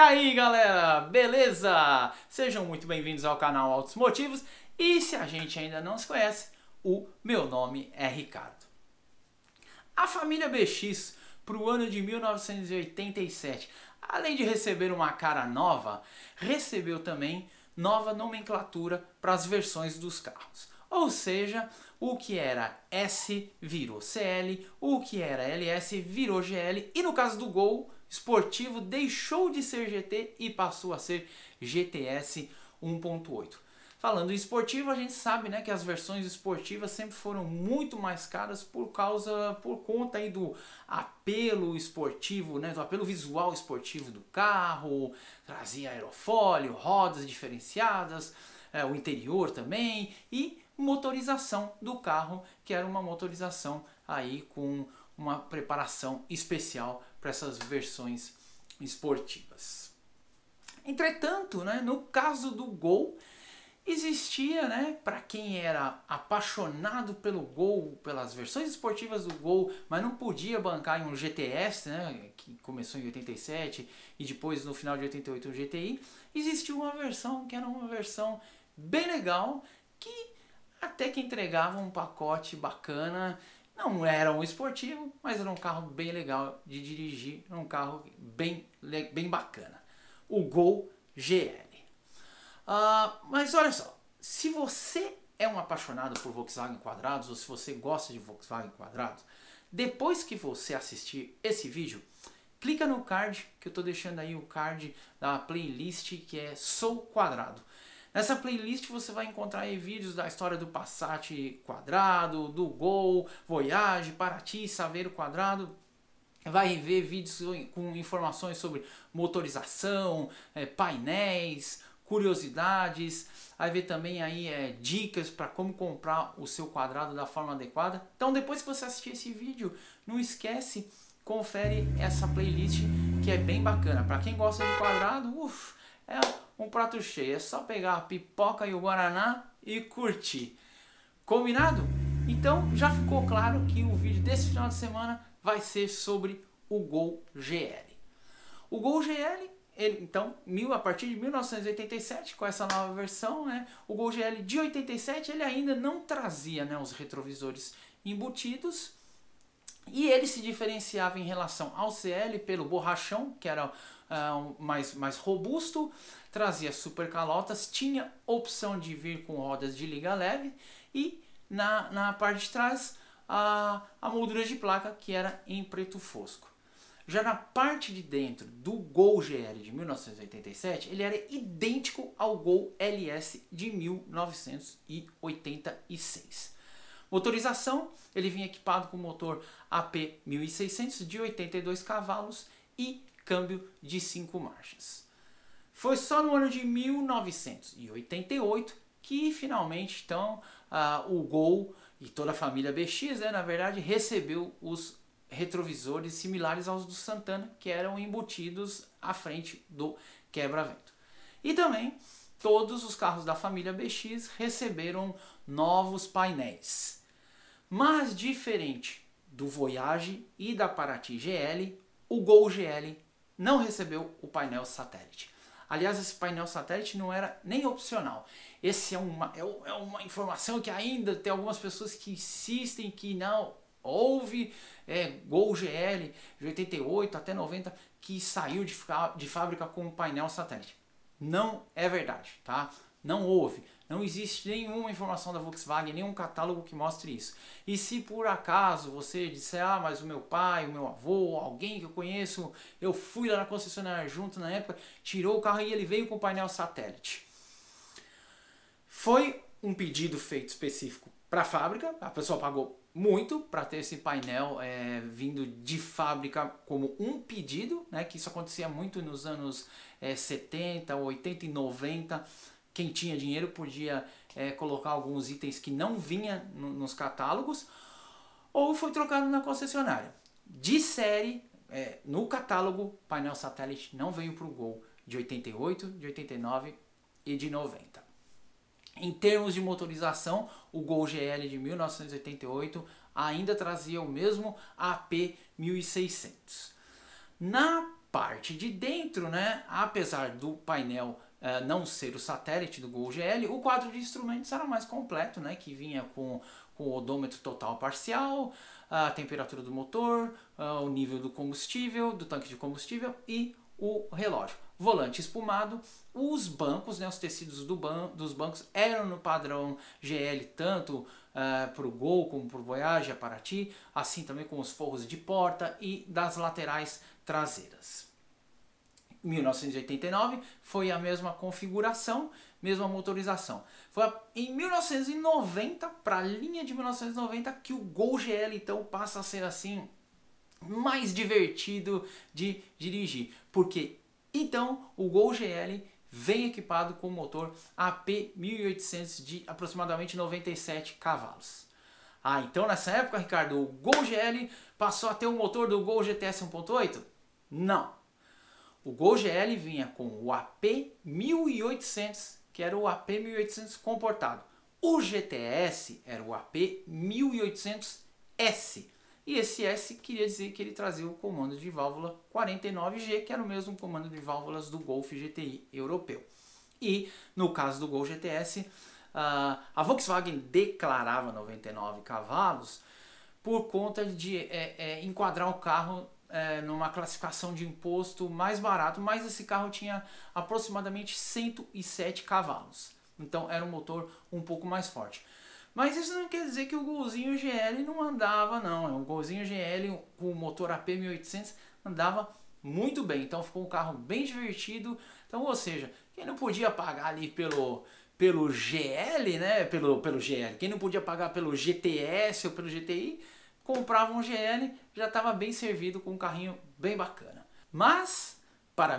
aí galera, beleza? Sejam muito bem-vindos ao canal Altos Motivos e se a gente ainda não se conhece, o meu nome é Ricardo. A família BX para o ano de 1987, além de receber uma cara nova, recebeu também nova nomenclatura para as versões dos carros. Ou seja, o que era S virou CL, o que era LS virou GL e no caso do Gol esportivo deixou de ser GT e passou a ser GTS 1.8. Falando em esportivo, a gente sabe, né, que as versões esportivas sempre foram muito mais caras por conta aí do apelo esportivo, né, do apelo visual esportivo do carro, trazia aerofólio, rodas diferenciadas, o interior também e motorização do carro, que era uma motorização aí com uma preparação especial para essas versões esportivas. Entretanto, né, no caso do Gol, existia, né, para quem era apaixonado pelo Gol, pelas versões esportivas do Gol, mas não podia bancar em um GTS, né, que começou em 87 e depois no final de 88 o GTI, existia uma versão que era uma versão bem legal, que até que entregava um pacote bacana. Não era um esportivo, mas era um carro bem legal de dirigir, um carro bem bacana. O Gol GL. Mas olha só, se você é um apaixonado por Volkswagen quadrados ou se você gosta de Volkswagen quadrados, depois que você assistir esse vídeo, clica no card, que eu estou deixando aí o card da playlist que é Sou Quadrado. Nessa playlist você vai encontrar aí vídeos da história do Passat quadrado, do Gol, Voyage, Paraty, Saveiro quadrado. Vai ver vídeos com informações sobre motorização, painéis, curiosidades. Vai ver também aí dicas para como comprar o seu quadrado da forma adequada. Então depois que você assistir esse vídeo, não esquece, confere essa playlist que é bem bacana. Para quem gosta de quadrado, é um prato cheio, é só pegar a pipoca e o guaraná e curtir. Combinado? Então já ficou claro que o vídeo desse final de semana vai ser sobre o Gol GL. O Gol GL, então, a partir de 1987, com essa nova versão, né, o Gol GL de 87 ele ainda não trazia, né, os retrovisores embutidos. E ele se diferenciava em relação ao CL pelo borrachão, que era mais robusto, trazia super calotas, tinha opção de vir com rodas de liga leve e na parte de trás a moldura de placa, que era em preto fosco. Já na parte de dentro do Gol GL de 1987, ele era idêntico ao Gol LS de 1986. Motorização, ele vinha equipado com motor AP 1600 de 82 cavalos e câmbio de 5 marchas. Foi só no ano de 1988 que finalmente então o Gol e toda a família BX, né, na verdade, recebeu os retrovisores similares aos do Santana, que eram embutidos à frente do quebra-vento. E também todos os carros da família BX receberam novos painéis. Mas diferente do Voyage e da Paraty GL, o Gol GL não recebeu o painel satélite. Aliás, esse painel satélite não era nem opcional. Esse é uma informação que ainda tem algumas pessoas que insistem que não houve Gol GL de 88 até 90 que saiu de fábrica com o painel satélite. Não é verdade, tá? Não houve. Não existe nenhuma informação da Volkswagen, nenhum catálogo que mostre isso. E se por acaso você disser, mas o meu pai, o meu avô, alguém que eu conheço, eu fui lá na concessionária junto na época, tirou o carro e ele veio com o painel satélite. Foi um pedido feito específico para a fábrica, a pessoa pagou muito para ter esse painel vindo de fábrica como um pedido, né, que isso acontecia muito nos anos 70, 80 e 90. Quem tinha dinheiro podia colocar alguns itens que não vinha nos catálogos, ou foi trocado na concessionária. De série, no catálogo, painel satélite não veio para o Gol de 88, de 89 e de 90. Em termos de motorização, o Gol GL de 1988 ainda trazia o mesmo AP 1600. Na parte de dentro, né, apesar do painel não ser o satélite do Gol GL, o quadro de instrumentos era mais completo, né, que vinha com o odômetro total parcial, a temperatura do motor, o nível do combustível, do tanque de combustível e o relógio. Volante espumado, os bancos, né, os tecidos dos bancos eram no padrão GL, tanto para o Gol como para o Voyage, a Paraty, assim também com os forros de porta e das laterais traseiras. 1989 foi a mesma configuração, mesma motorização. Foi em 1990, para a linha de 1990, que o Gol GL então passa a ser assim mais divertido de dirigir. Porque então o Gol GL vem equipado com motor AP 1800 de aproximadamente 97 cavalos. Então nessa época, Ricardo, o Gol GL passou a ter o motor do Gol GTS 1.8? Não. O Gol GL vinha com o AP 1800, que era o AP 1800 comportado. O GTS era o AP 1800S. E esse S queria dizer que ele trazia o comando de válvula 49G, que era o mesmo comando de válvulas do Golf GTI europeu. E no caso do Gol GTS, a Volkswagen declarava 99 cavalos por conta de enquadrar o carro numa classificação de imposto mais barato, mas esse carro tinha aproximadamente 107 cavalos. Então era um motor um pouco mais forte. Mas isso não quer dizer que o Golzinho GL não andava, não. O Golzinho GL com o motor AP 1800 andava muito bem. Então ficou um carro bem divertido. Então, ou seja, quem não podia pagar ali pelo GL, né? Pelo GL, quem não podia pagar pelo GTS ou pelo GTI, comprava um GL, já estava bem servido com um carrinho bem bacana. Mas, para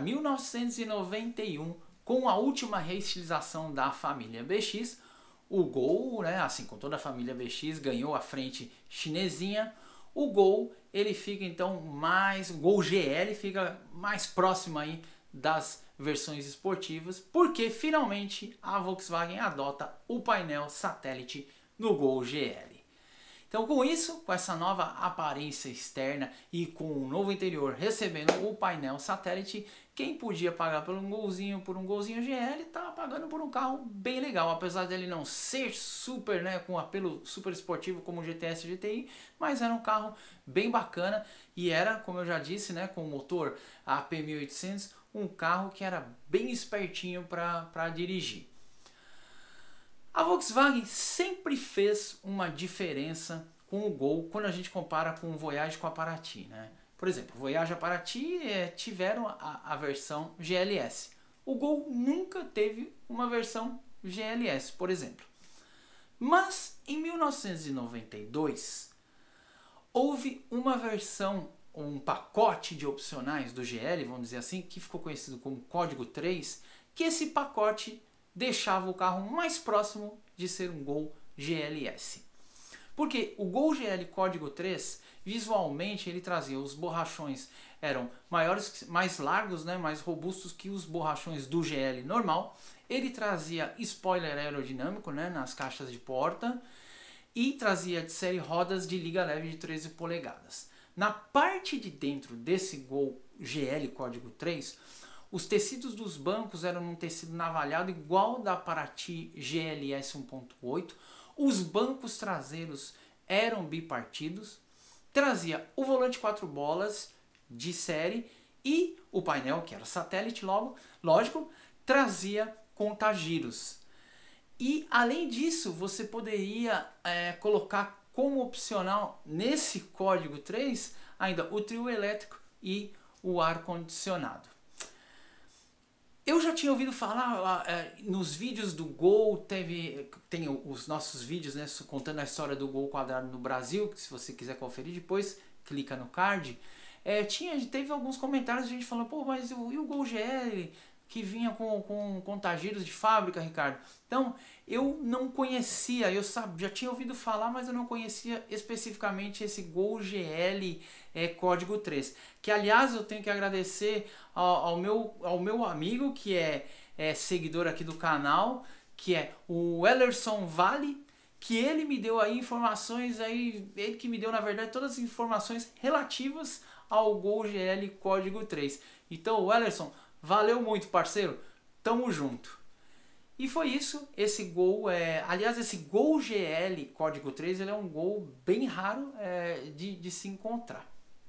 1991, com a última reestilização da família BX, o Gol, né, assim como toda a família BX, ganhou a frente chinesinha. O Gol, ele fica então o Gol GL fica mais próximo aí das versões esportivas, porque finalmente a Volkswagen adota o painel satélite no Gol GL. Então com isso, com essa nova aparência externa e com o novo interior recebendo o painel satélite, quem podia pagar por um Golzinho GL estava pagando por um carro bem legal, apesar dele não ser super, né, com apelo super esportivo como o GTS e GTI, mas era um carro bem bacana e era, como eu já disse, né, com o motor AP 1800, um carro que era bem espertinho para dirigir. A Volkswagen sempre fez uma diferença com o Gol quando a gente compara com o Voyage com a Paraty, né? Por exemplo, o Voyage e a Paraty tiveram a versão GLS. O Gol nunca teve uma versão GLS, por exemplo. Mas em 1992 houve uma versão, um pacote de opcionais do GL, vamos dizer assim, que ficou conhecido como Código 3, que esse pacote deixava o carro mais próximo de ser um Gol GLS. Porque o Gol GL Código 3, visualmente ele trazia os borrachões, eram maiores, mais largos, né, mais robustos que os borrachões do GL normal. Ele trazia spoiler aerodinâmico, né, nas caixas de porta e trazia de série rodas de liga leve de 13 polegadas. Na parte de dentro desse Gol GL Código 3, os tecidos dos bancos eram um tecido navalhado igual da Paraty GLS 1.8. Os bancos traseiros eram bipartidos. Trazia o volante 4 bolas de série e o painel, que era satélite, lógico, trazia contagiros. E além disso, você poderia colocar como opcional nesse código 3 ainda o trio elétrico e o ar-condicionado. Eu já tinha ouvido falar nos vídeos do Gol, tem os nossos vídeos, né, contando a história do Gol quadrado no Brasil, que se você quiser conferir depois, clica no card. Teve alguns comentários de gente falando, pô, mas e o Gol GL que vinha com contagiros de fábrica, Ricardo? Então, eu não conhecia, já tinha ouvido falar, mas eu não conhecia especificamente esse Gol GL Código 3. Que, aliás, eu tenho que agradecer ao meu amigo, que é seguidor aqui do canal, que é o Ellerson Vale, que ele me deu aí informações, ele que me deu, na verdade, todas as informações relativas ao Gol GL Código 3. Então, Wellerson, valeu muito, parceiro. Tamo junto. E foi isso, esse gol, aliás, esse Gol GL Código 3, ele é um gol bem raro de se encontrar.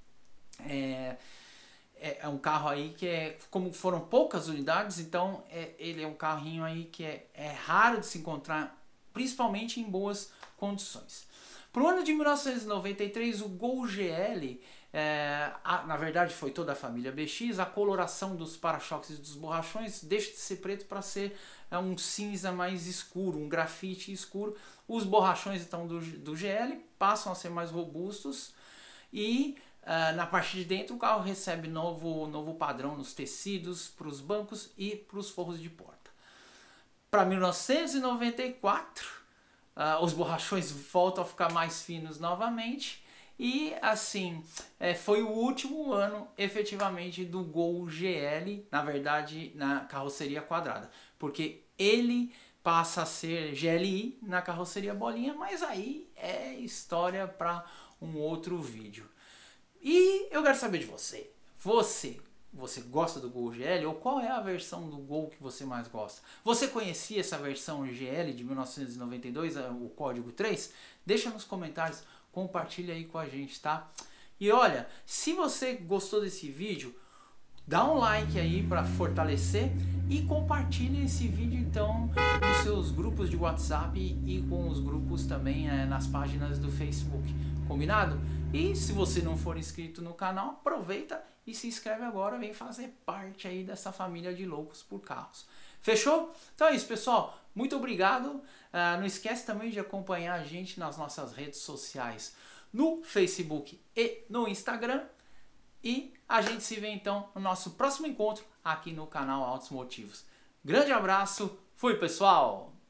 É um carro aí que como foram poucas unidades, então ele é um carrinho aí que é raro de se encontrar, principalmente em boas condições. Para o ano de 1993, o Gol GL, na verdade foi toda a família BX, a coloração dos para-choques e dos borrachões deixa de ser preto para ser um cinza mais escuro, um grafite escuro. Os borrachões então do GL passam a ser mais robustos e na parte de dentro o carro recebe novo padrão nos tecidos, para os bancos e para os forros de porta. Para 1994, os borrachões voltam a ficar mais finos novamente e assim foi o último ano efetivamente do Gol GL, na verdade na carroceria quadrada, porque ele passa a ser GLI na carroceria bolinha, mas aí é história para um outro vídeo. E eu quero saber de você. Você gosta do Gol GL? Ou qual é a versão do Gol que você mais gosta? Você conhecia essa versão GL de 1992, o código 3? Deixa nos comentários, compartilha aí com a gente, tá? E olha, se você gostou desse vídeo, dá um like aí para fortalecer e compartilhe esse vídeo então nos seus grupos de WhatsApp e com os grupos também nas páginas do Facebook, combinado? E se você não for inscrito no canal, aproveita e se inscreve agora, vem fazer parte aí dessa família de loucos por carros. Fechou? Então é isso, pessoal. Muito obrigado. Não esquece também de acompanhar a gente nas nossas redes sociais, no Facebook e no Instagram. E a gente se vê então no nosso próximo encontro aqui no canal Autos Motivos. Grande abraço, fui pessoal!